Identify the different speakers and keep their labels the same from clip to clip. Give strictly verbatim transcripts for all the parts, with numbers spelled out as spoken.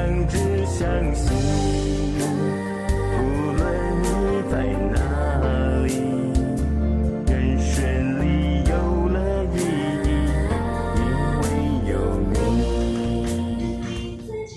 Speaker 1: 想只相信，无论你在哪里，人生里有了意义，因为有你。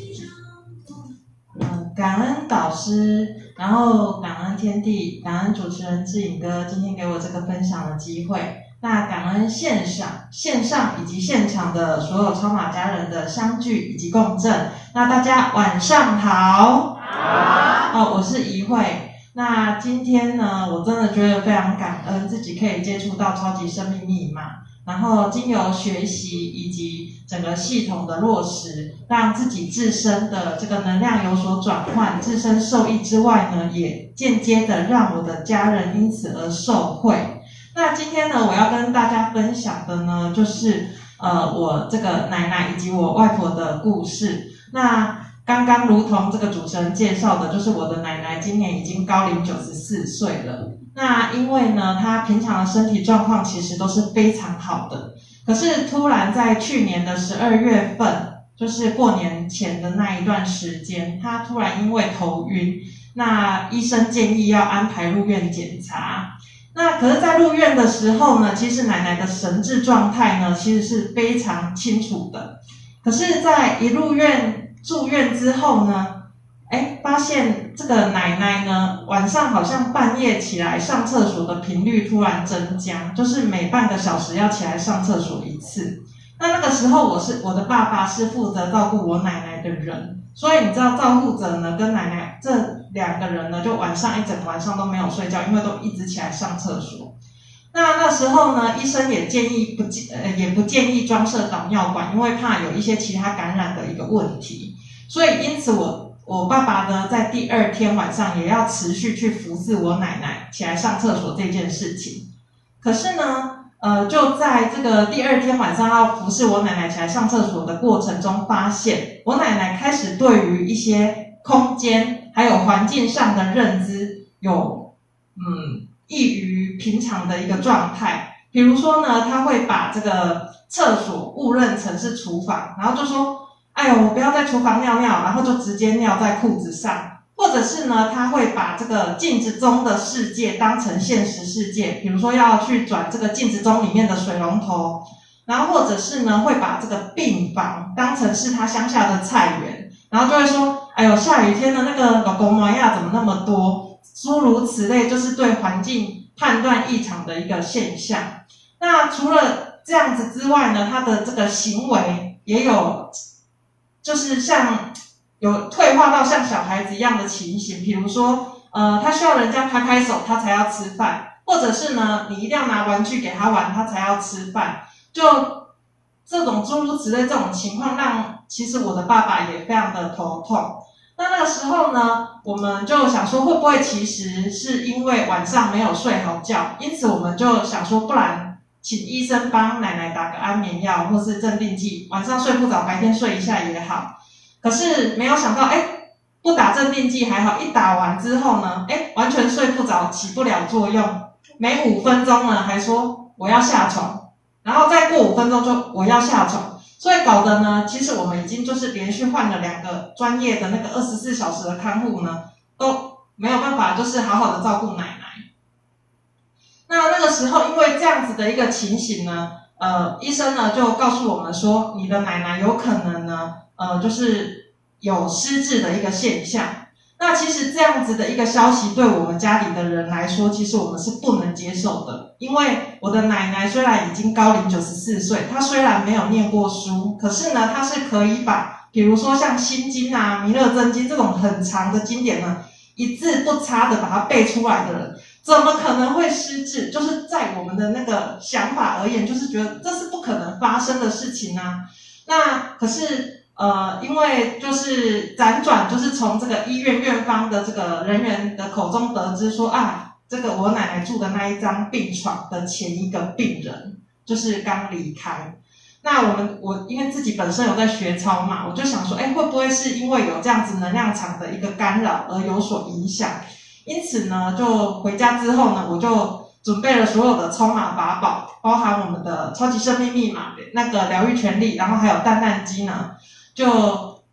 Speaker 2: 嗯，感恩导师，然后感恩天地，感恩主持人志颖哥今天给我这个分享的机会。那感恩线上、线上以及现场的所有超马家人的相聚以及共振。那大家晚上好。好。哦，我是怡慧。那今天呢，我真的觉得非常感恩自己可以接触到超级生命密码，然后经由学习以及整个系统的落实，让自己自身的这个能量有所转换，自身受益之外呢，也间接的让我的家人因此而受惠。那今天呢，我要跟大家分享的呢，就是呃我这个奶奶以及我外婆的故事。那刚刚如同这个主持人介绍的，就是我的奶奶今年已经高龄九十四岁了。那因为呢，她平常的身体状况其实都是非常好的，可是突然在去年的十二月份，就是过年前的那一段时间，她突然因为头晕，那医生建议要安排入院检查。那可是在入院的时候呢，其实奶奶的神智状态呢其实是非常清楚的。可是在一入院住院之后呢，哎，发现这个奶奶呢晚上好像半夜起来上厕所的频率突然增加，就是每半个小时要起来上厕所一次。那那个时候我是我的爸爸是负责照顾我奶奶的人，所以你知道照顾者呢跟奶奶这两个人呢就晚上一整晚上都没有睡觉，因为都一直起来上厕所。那那时候呢医生也建议不呃也不建议装设导尿管，因为怕有一些其他感染的一个问题。所以因此我我爸爸呢在第二天晚上也要持续去服侍我奶奶起来上厕所这件事情。可是呢呃，就在这个第二天晚上要服侍我奶奶起来上厕所的过程中，发现我奶奶开始对于一些空间还有环境上的认知有嗯异于平常的一个状态。比如说呢，她会把这个厕所误认成是厨房，然后就说哎呦我不要在厨房尿尿，然后就直接尿在裤子上。或者是呢，他会把这个镜子中的世界当成现实世界，比如说要去转这个镜子中里面的水龙头，然后或者是呢，会把这个病房当成是他乡下的菜园，然后就会说，哎呦，下雨天的那个老公麻亚怎么那么多，诸如此类，就是对环境判断异常的一个现象。那除了这样子之外呢，他的这个行为也有，就是像有退化到像小孩子一样的情形，比如说呃，他需要人家拍拍手他才要吃饭，或者是呢你一定要拿玩具给他玩他才要吃饭，就这种诸如此类这种情况让其实我的爸爸也非常的头痛。那那个时候呢，我们就想说会不会其实是因为晚上没有睡好觉，因此我们就想说不然请医生帮奶奶打个安眠药或是镇定剂，晚上睡不着白天睡一下也好。可是没有想到，哎，不打镇定剂还好，一打完之后呢，哎，完全睡不着，起不了作用。每五分钟呢，还说我要下床，然后再过五分钟就我要下床，所以搞得呢，其实我们已经就是连续换了两个专业的那个二十四小时的看护呢，都没有办法就是好好的照顾奶奶。那那个时候，因为这样子的一个情形呢，呃，医生呢就告诉我们说，你的奶奶有可能呢。呃，就是有失智的一个现象。那其实这样子的一个消息对我们家里的人来说，其实我们是不能接受的。因为我的奶奶虽然已经高龄九十四岁，她虽然没有念过书，可是呢，她是可以把比如说像心经啊、弥勒真经这种很长的经典呢，一字不差的把它背出来的人，怎么可能会失智？就是在我们的那个想法而言，就是觉得这是不可能发生的事情啊。那可是呃，因为就是辗转，就是从这个医院院方的这个人员的口中得知说啊，这个我奶奶住的那一张病床的前一个病人就是刚离开。那我们我因为自己本身有在学超嘛，我就想说，哎，会不会是因为有这样子能量场的一个干扰而有所影响？因此呢，就回家之后呢，我就准备了所有的超码法宝，包含我们的超级生命密码那个疗愈权利，然后还有蛋蛋机呢。就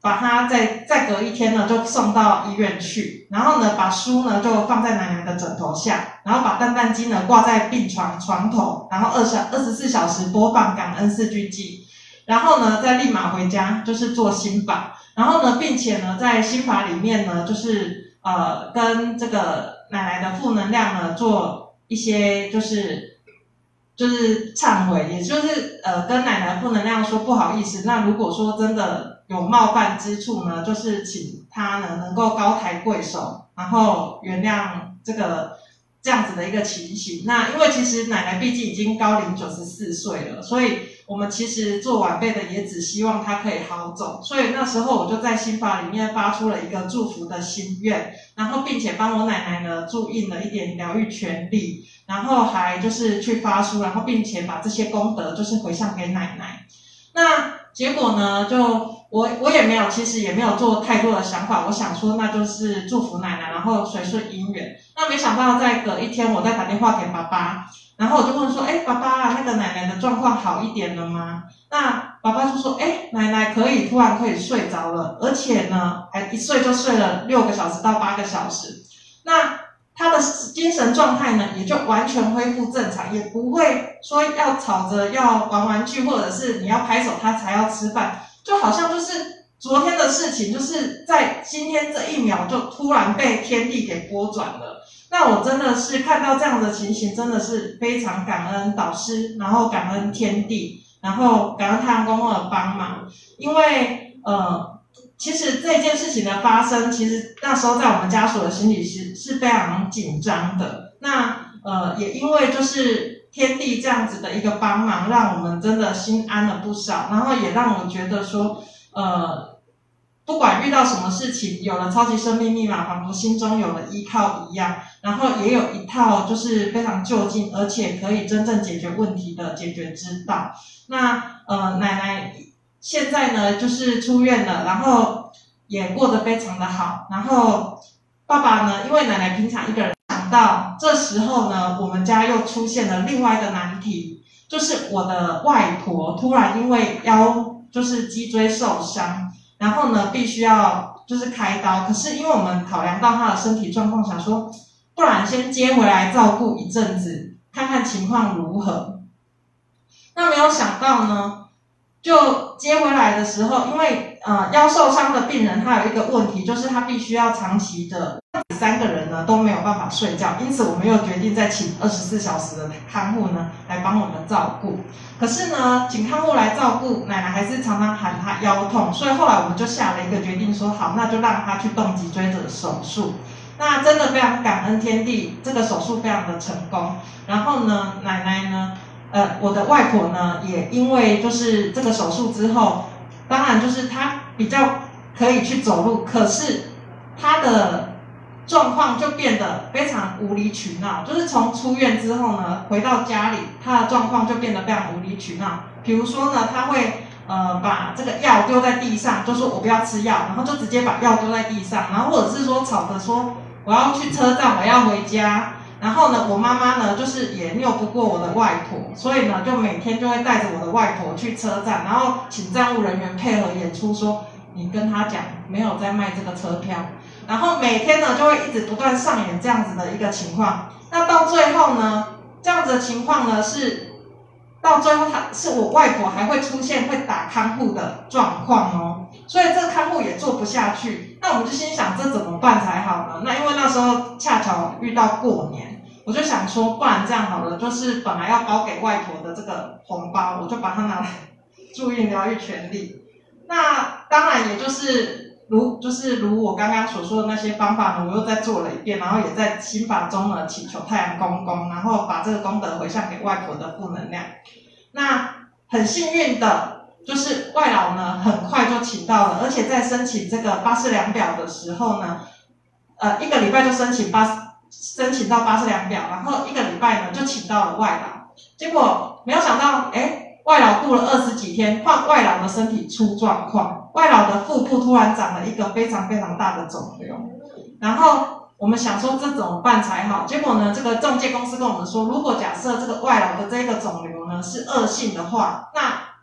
Speaker 2: 把他再再隔一天呢，就送到医院去，然后呢，把书呢就放在奶奶的枕头下，然后把蛋蛋机呢挂在病床床头，然后二小二十四小时播放感恩四句偈，然后呢，再立马回家就是做心法，然后呢，并且呢，在心法里面呢，就是呃跟这个奶奶的负能量呢做一些就是就是忏悔，也就是呃跟奶奶负能量说不好意思，那如果说真的有冒犯之处呢，就是请他呢能够高抬贵手，然后原谅这个这样子的一个情形。那因为其实奶奶毕竟已经高龄九十四岁了，所以我们其实做晚辈的也只希望她可以好走。所以那时候我就在心法里面发出了一个祝福的心愿，然后并且帮我奶奶呢注印了一点疗愈权利，然后还就是去发书，然后并且把这些功德就是回向给奶奶。那结果呢，就我我也没有，其实也没有做太多的想法，我想说那就是祝福奶奶，然后随顺因缘。那没想到再隔一天，我再打电话给爸爸，然后我就问说，哎，爸爸，那个奶奶的状况好一点了吗？那爸爸就说，哎，奶奶可以突然可以睡着了，而且呢，还一睡就睡了六个小时到八个小时。那他的精神状态呢，也就完全恢复正常，也不会说要吵着要玩玩具，或者是你要拍手他才要吃饭，就好像就是昨天的事情，就是在今天这一秒就突然被天地给拨转了。那我真的是看到这样的情形，真的是非常感恩导师，然后感恩天地，然后感恩太阳公公的帮忙，因为呃。其实这件事情的发生，其实那时候在我们家属的心里是是非常紧张的。那呃，也因为就是天地这样子的一个帮忙，让我们真的心安了不少，然后也让我觉得说，呃，不管遇到什么事情，有了超级生命密码，仿佛心中有了依靠一样，然后也有一套就是非常就近，而且可以真正解决问题的解决之道。那呃，奶奶现在呢，就是出院了，然后也过得非常的好。然后爸爸呢，因为奶奶平常一个人，想到这时候呢，我们家又出现了另外一个难题，就是我的外婆突然因为腰就是脊椎受伤，然后呢必须要就是开刀。可是因为我们考量到她的身体状况，想说不然先接回来照顾一阵子，看看情况如何。那没有想到呢，就接回来的时候，因为呃腰受伤的病人他有一个问题，就是他必须要长期的三个人呢都没有办法睡觉，因此我们又决定再请二十四小时的看护呢来帮我们照顾。可是呢，请看护来照顾，奶奶还是常常喊她腰痛，所以后来我们就下了一个决定说，好，那就让她去动脊椎的手术。那真的非常感恩天地，这个手术非常的成功。然后呢，奶奶呢。呃，我的外婆呢，也因为就是这个手术之后，当然就是她比较可以去走路，可是她的状况就变得非常无理取闹。就是从出院之后呢，回到家里，她的状况就变得非常无理取闹。比如说呢，她会呃把这个药丢在地上，就说我不要吃药，然后就直接把药丢在地上，然后或者是说吵着说我要去车站，我要回家。然后呢，我妈妈呢，就是也拗不过我的外婆，所以呢，就每天就会带着我的外婆去车站，然后请站务人员配合演出说，你跟他讲没有在卖这个车票，然后每天呢就会一直不断上演这样子的一个情况。那到最后呢，这样子的情况呢是到最后他是我外婆还会出现会打看护的状况哦，所以这个看护也做不下去。那我们就心想这怎么办才好呢？那因为那时候恰巧遇到过年，我就想说不然这样好了，就是本来要包给外婆的这个红包，我就把它拿来注印疗愈权利。那当然也就是如就是如我刚刚所说的那些方法呢，我又再做了一遍，然后也在心法中呢祈求太阳公公，然后把这个功德回向给外婆的负能量。那很幸运的就是外劳呢很快就请到了，而且在申请这个巴氏量表的时候呢，呃一个礼拜就申请巴申请到巴氏量表，然后一个礼拜呢就请到了外劳。结果没有想到，哎。外劳顾了二十几天，换外劳的身体出状况，外劳的腹部突然长了一个非常非常大的肿瘤，然后我们想说这怎么办才好？结果呢，这个中介公司跟我们说，如果假设这个外劳的这个肿瘤呢是恶性的话，那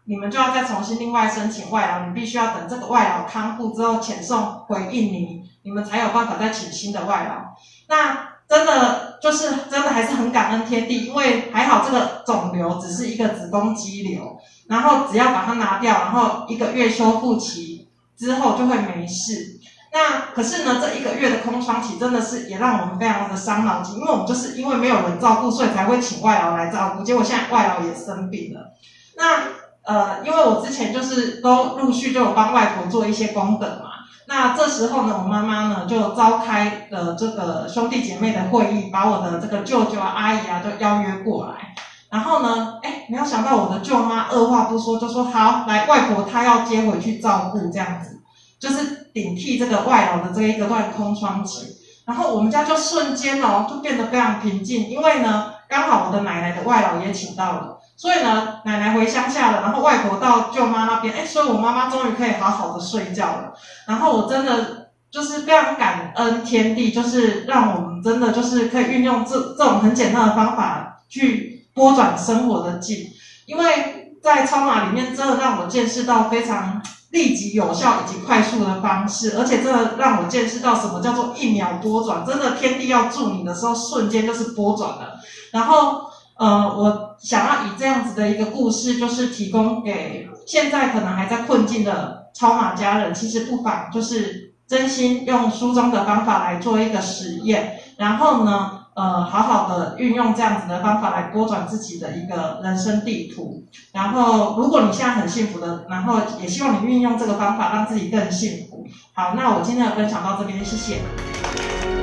Speaker 2: 你们就要再重新另外申请外劳，你必须要等这个外劳康复之后遣送回印尼，你们才有办法再请新的外劳。那真的就是真的还是很感恩天地，因为还好这个肿瘤只是一个子宫肌瘤，然后只要把它拿掉，然后一个月修复期之后就会没事。那可是呢，这一个月的空窗期真的是也让我们非常的伤脑筋，因为我们就是因为没有人照顾，所以才会请外劳来照顾，结果现在外劳也生病了。那呃，因为我之前就是都陆续就有帮外婆做一些功德嘛，那这时候呢，我妈妈呢就召开了这个兄弟姐妹的会议，把我的这个舅舅啊、阿姨啊就邀约过来。然后呢，哎，没有想到我的舅妈二话不说就说好，来外婆她要接回去照顾，这样子，就是顶替这个外劳的这一个段空窗期。然后我们家就瞬间哦，就变得非常平静，因为呢，刚好我的奶奶的外劳也请到了。所以呢，奶奶回乡下了，然后外婆到舅妈那边，哎，所以我妈妈终于可以好好的睡觉了。然后我真的就是非常感恩天地，就是让我们真的就是可以运用这这种很简单的方法去拨转生活的境，因为在超马里面真的让我见识到非常立即有效以及快速的方式，而且真的让我见识到什么叫做一秒拨转，真的天地要助你的时候，瞬间就是拨转了。然后呃，我想要以这样子的一个故事，就是提供给现在可能还在困境的超马家人，其实不妨就是真心用书中的方法来做一个实验，然后呢，呃，好好的运用这样子的方法来拨转自己的一个人生地图。然后，如果你现在很幸福的，然后也希望你运用这个方法让自己更幸福。好，那我今天的分享到这边，谢谢。